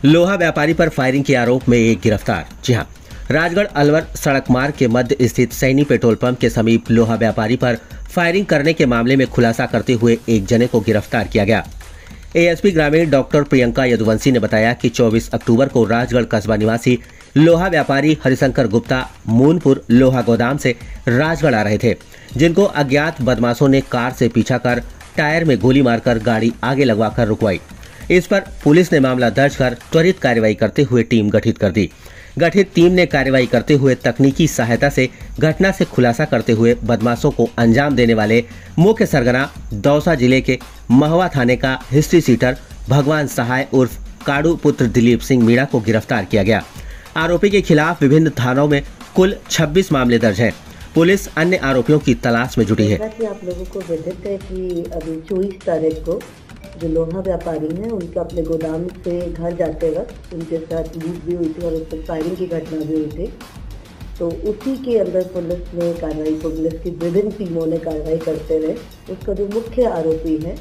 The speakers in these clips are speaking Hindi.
लोहा व्यापारी पर फायरिंग के आरोप में एक गिरफ्तार। जी हां, राजगढ़ अलवर सड़क मार्ग के मध्य स्थित सैनी पेट्रोल पंप के समीप लोहा व्यापारी पर फायरिंग करने के मामले में खुलासा करते हुए एक जने को गिरफ्तार किया गया। एएसपी ग्रामीण डॉक्टर प्रियंका यदुवंशी ने बताया कि 24 अक्टूबर को राजगढ़ कस्बा निवासी लोहा व्यापारी हरिशंकर गुप्ता मूनपुर लोहा गोदाम से राजगढ़ आ रहे थे, जिनको अज्ञात बदमाशों ने कार से पीछा कर टायर में गोली मारकर गाड़ी आगे लगवाकर रुकवाई। इस पर पुलिस ने मामला दर्ज कर त्वरित कार्रवाई करते हुए टीम गठित कर दी। गठित टीम ने कार्रवाई करते हुए तकनीकी सहायता से घटना से खुलासा करते हुए बदमाशों को अंजाम देने वाले मुख्य सरगना दौसा जिले के महुआ थाने का हिस्ट्री सीटर भगवान सहाय उर्फ काड़ू पुत्र दिलीप सिंह मीणा को गिरफ्तार किया गया। आरोपी के खिलाफ विभिन्न थानों में कुल 26 मामले दर्ज हैं। पुलिस अन्य आरोपियों की तलाश में जुटी है। आप लोगों को विदित है कि अभी 24 तारीख को जो लोहा व्यापारी हैं उनके अपने गोदाम से घर जाते वक्त उनके साथ लूट भी हुई थी और उस पर फायरिंग की घटना भी हुई थी। तो उसी के अंदर पुलिस की विभिन्न टीमों ने कार्रवाई करते हुए उसका जो मुख्य आरोपी है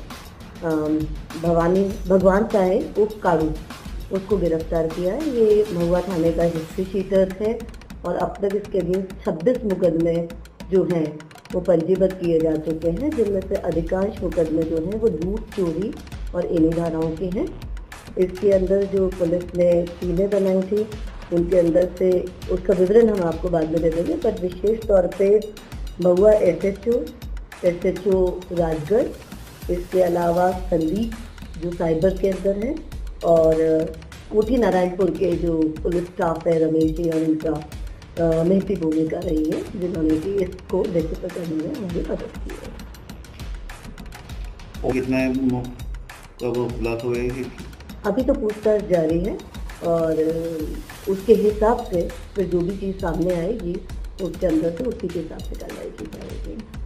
भगवान साहेब उर्फ काड़ू, उसको गिरफ्तार किया है। ये महुआ थाने का हिस्ट्री शीटर है और अब तक इसके अगेंस्ट 26 मुकदमे जो हैं वो पंजीबद्ध किए जा चुके हैं, जिनमें से अधिकांश मुकदमे जो हैं वो लूट, चोरी और इन्हीं धाराओं के हैं। इसके अंदर जो पुलिस ने टीमें बनाई थी उनके अंदर से उसका विवरण हम आपको बाद में दे देंगे, पर विशेष तौर पे महुआ एसएचओ राजगढ़, इसके अलावा संदीप जो साइबर के अंदर है और कोठी नारायणपुर के जो पुलिस स्टाफ है रमेश जी और उनका महती भूमिका रही है, जिन्होंने कि इसको डिजिटल करने में मुझे मदद की है। कितने कब खुलासा हुए? अभी तो पूछताछ जारी है और उसके हिसाब से फिर जो भी चीज़ सामने आएगी उसके अंदर से उसी के हिसाब से कार्रवाई की जाएगी।